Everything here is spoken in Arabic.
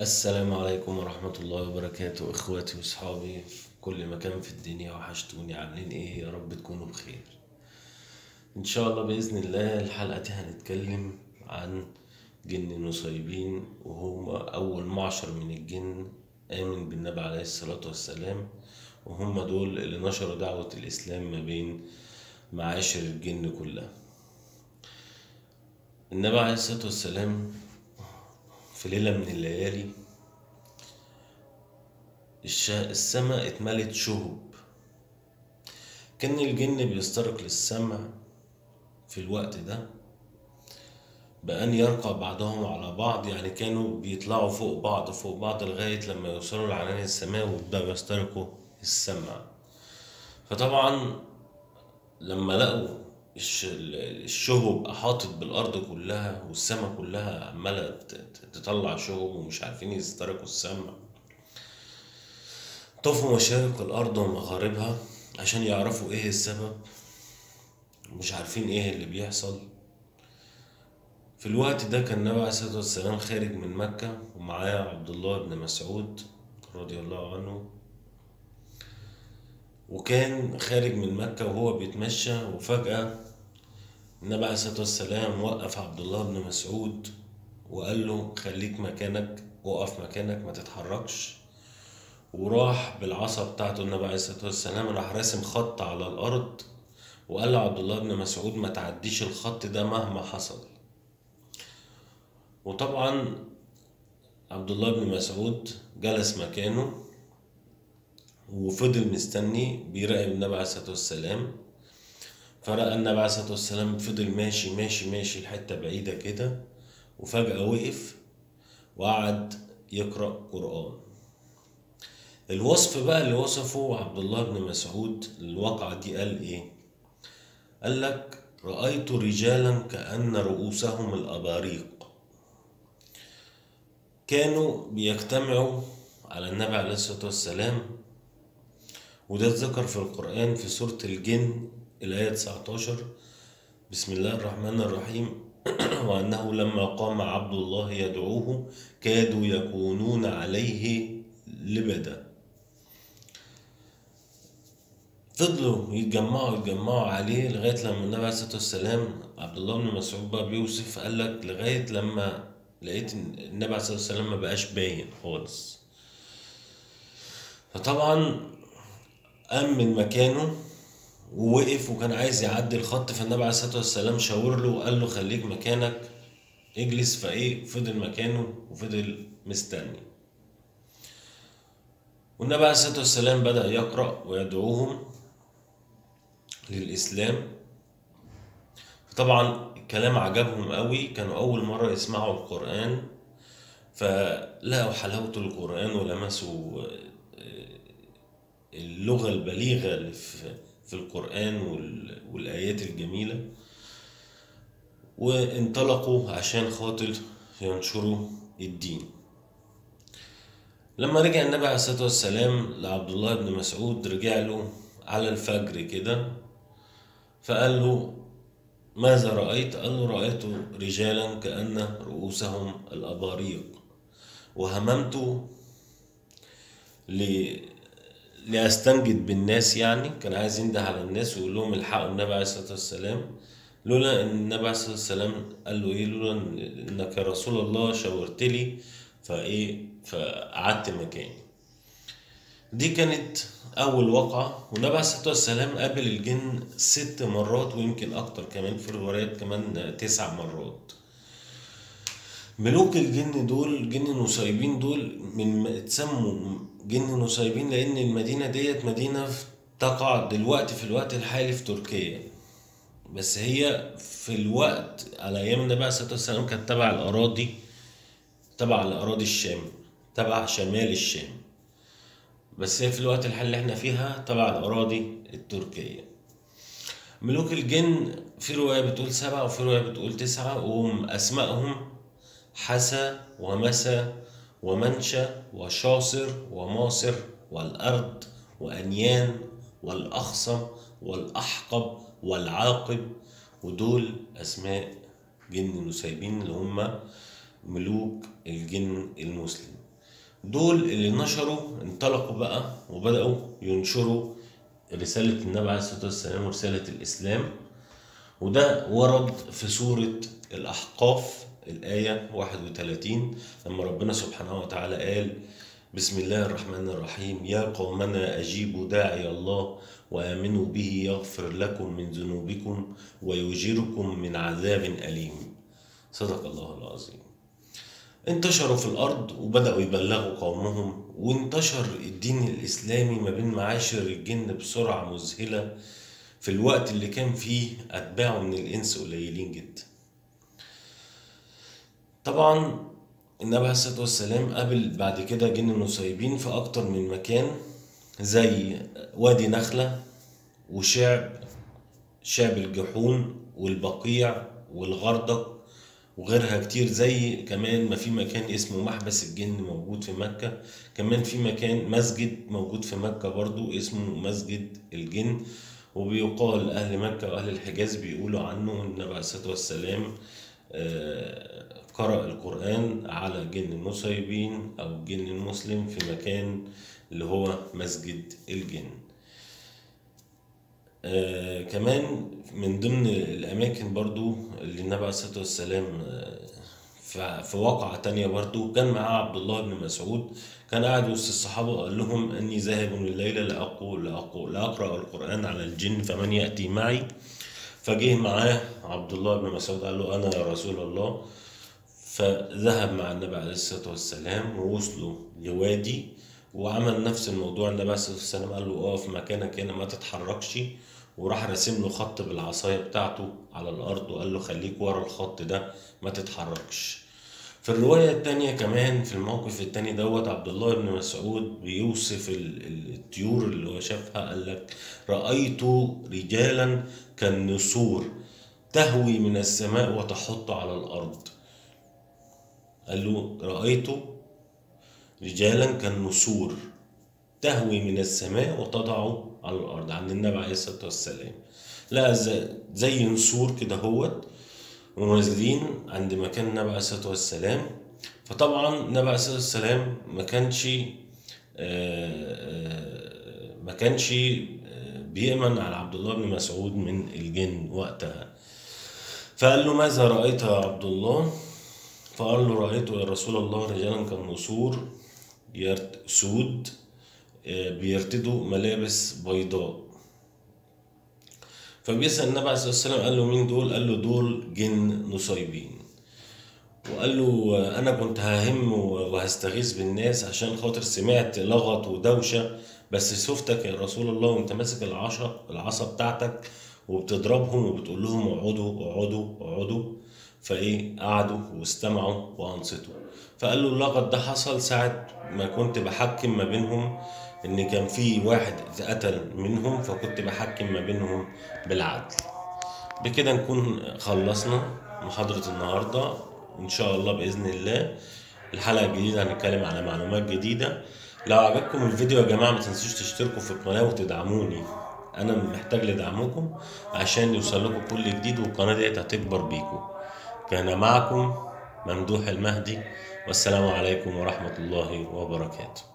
السلام عليكم ورحمة الله وبركاته، إخواتي وصحابي في كل مكان في الدنيا، وحشتوني. عاملين إيه؟ يا رب تكونوا بخير. إن شاء الله بإذن الله الحلقة دي هنتكلم عن جن نصيبين، وهم أول معشر من الجن آمن بالنبي عليه الصلاة والسلام، وهم دول اللي نشروا دعوة الإسلام ما بين معاشر الجن كلها. النبي عليه الصلاة والسلام في ليلة من الليالي السماء اتملت شهب. كان الجن بيسترق للسمع في الوقت ده بأن يرقى بعضهم على بعض، يعني كانوا بيطلعوا فوق بعض لغاية لما يوصلوا لعنان السماء ويبدأوا يسترقوا السمع. فطبعا لما لقوا الشهب أحاطت بالأرض كلها والسماء كلها عمالة تطلع شهب ومش عارفين يسترقوا السمع، طفوا مشارق الأرض ومغاربها عشان يعرفوا ايه السبب، ومش عارفين ايه اللي بيحصل. في الوقت ده كان النبي عليه الصلاة والسلام خارج من مكة ومعاه عبد الله بن مسعود رضي الله عنه، وكان خارج من مكة وهو بيتمشى، وفجأة النبي عليه الصلاة والسلام وقف عبد الله بن مسعود وقال له خليك مكانك، وقف مكانك ما تتحركش. وراح بالعصا بتاعته النبي عليه الصلاة والسلام راح راسم خط على الأرض، وقال لعبد الله بن مسعود ما تعديش الخط ده مهما حصل. وطبعا عبد الله بن مسعود جلس مكانه وفضل مستني بيراقب النبي عليه الصلاة والسلام. فرأى النبي عليه الصلاة والسلام فضل ماشي ماشي ماشي لحتة بعيدة كده، وفجأة وقف وقعد يقرأ قرآن. الوصف بقى اللي وصفه عبد الله بن مسعود للواقعة دي قال ايه؟ قال لك رأيت رجالا كأن رؤوسهم الأباريق، كانوا بيجتمعوا على النبي عليه الصلاة والسلام. وده اتذكر في القرآن في سورة الجن الآية 19: بسم الله الرحمن الرحيم وأنه لما قام عبد الله يدعوه كادوا يكونون عليه لبدا. فضلوا يتجمعوا عليه لغاية لما النبي عليه الصلاة والسلام، عبد الله بن مسعود بقى بيوصف قال لك لغاية لما لقيت النبي عليه الصلاة والسلام ما بقاش باين خالص. فطبعا قام من مكانه ووقف وكان عايز يعدي الخط، فالنبي عليه الصلاة والسلام شاور له وقال له خليك مكانك اجلس. فايه فضل مكانه وفضل مستني. والنبي عليه الصلاة والسلام بدأ يقرأ ويدعوهم للإسلام. طبعا الكلام عجبهم قوي، كانوا أول مرة يسمعوا القرآن، فلقوا حلاوة القرآن ولمسوا اللغة البليغة اللي في القرآن والآيات الجميلة، وانطلقوا عشان خاطر ينشروا الدين. لما رجع النبي عليه الصلاة والسلام لعبد الله بن مسعود، رجع له على الفجر كده فقال له ماذا رأيت؟ قال له رأيت رجالا كأن رؤوسهم الأباريق، وهممت لأستنجد بالناس، يعني كان عايز ينده على الناس ويقول لهم الحقوا النبي عليه الصلاة والسلام، لولا ان النبي عليه الصلاة والسلام قال له ايه؟ لولا انك يا رسول الله شاورت لي فقعدت مكاني. دي كانت اول وقعة. والنبي عليه الصلاة والسلام قابل الجن 6 مرات ويمكن اكتر كمان، في الروايات كمان 9 مرات. ملوك الجن دول جن نصيبين دول اتسموا جن نصيبين لان المدينة ديت مدينة تقع دلوقتي في الوقت الحالي في تركيا، بس هي في الوقت على ايام النبي عليه الصلاة والسلام كانت تبع لأراضي الشام، تبع شمال الشام، بس هي في الوقت الحالي اللي احنا فيها تبع الأراضي التركية. ملوك الجن في رواية بتقول 7 وفي رواية بتقول 9، وهم أسمائهم حسا ومسا ومنشا وشاصر وماصر والأرض وأنيان والأخصم والأحقب والعاقب. ودول أسماء جن نسيبين اللي هم ملوك الجن المسلم. دول اللي نشروا، انطلقوا بقى وبدأوا ينشروا رسالة النبي عليه الصلاة والسلام ورسالة الإسلام. وده ورد في سورة الأحقاف الآية 31 لما ربنا سبحانه وتعالى قال: بسم الله الرحمن الرحيم: يا قومنا أجيبوا داعي الله وآمنوا به يغفر لكم من ذنوبكم ويجيركم من عذاب أليم. صدق الله العظيم. انتشروا في الأرض وبدأوا يبلغوا قومهم، وانتشر الدين الإسلامي ما بين معاشر الجن بسرعة مذهلة في الوقت اللي كان فيه أتباعه من الإنس قليلين جدا. طبعا النبي عليه الصلاة والسلام قابل بعد كده جن نصيبين في أكتر من مكان، زي وادي نخلة شعب الجحون والبقيع والغردق وغيرها كتير. زي كمان ما في مكان اسمه محبس الجن موجود في مكة، كمان في مكان مسجد موجود في مكة برضو اسمه مسجد الجن. وبيقال أهل مكة وأهل الحجاز بيقولوا عنه النبي عليه الصلاة والسلام قرأ القرآن على جن النصيبين أو الجن المسلم في مكان اللي هو مسجد الجن. كمان من ضمن الأماكن برضو اللي النبي عليه الصلاة والسلام في واقعة تانية برضو كان معاه عبد الله بن مسعود، كان قاعد وسط الصحابة وقال لهم: أني ذاهب الليلة لأقرأ القرآن على الجن فمن يأتي معي. فجه معاه عبد الله بن مسعود قال له: أنا يا رسول الله. فذهب مع النبي عليه الصلاة والسلام ووصلوا لوادي وعمل نفس الموضوع. النبي عليه الصلاة والسلام قال له: اقف مكانك هنا ما تتحركش، وراح راسم له خط بالعصاية بتاعته على الأرض وقال له: خليك ورا الخط ده ما تتحركش. في الرواية التانية كمان في الموقف التاني دوت عبد الله بن مسعود بيوصف الطيور اللي هو شافها، قال لك: رأيت رجالا كالنسور تهوي من السماء وتحط على الأرض. قال له: رأيت رجالا كالنسور تهوي من السماء وتضع على الأرض، عند النبي عليه الصلاة والسلام. لا زي نسور كده هوت ونازلين عند مكان النبي عليه الصلاة والسلام. فطبعا النبي عليه الصلاة والسلام ما كانش بيأمن على عبد الله بن مسعود من الجن وقتها. فقال له: ماذا رأيت يا عبد الله؟ فقال له: رأيت يا رسول الله رجالا كالنسور سود بيرتدوا ملابس بيضاء. فبيسأل النبي عليه الصلاة والسلام قال له: مين دول؟ قال له: دول جن نصيبين. وقال له: أنا كنت ههم وهستغيث بالناس عشان خاطر سمعت لغط ودوشة، بس شفتك يا رسول الله وانت ماسك العصا بتاعتك وبتضربهم وبتقول لهم: اقعدوا اقعدوا اقعدوا. قعدوا واستمعوا وانصتوا. فقال له: اللغط ده حصل ساعة ما كنت بحكم ما بينهم، ان كان في واحد اتقتل منهم فكنت بحكم ما بينهم بالعدل. بكده نكون خلصنا محاضرة النهاردة ان شاء الله بإذن الله. الحلقة الجديدة هنتكلم على معلومات جديدة. لو عجبكم الفيديو يا جماعة ما تنسوش تشتركوا في القناة وتدعموني، انا محتاج لدعمكم عشان يوصل لكم كل جديد والقناة ديت هتكبر بيكم. كان معكم ممدوح المهدي، والسلام عليكم ورحمة الله وبركاته.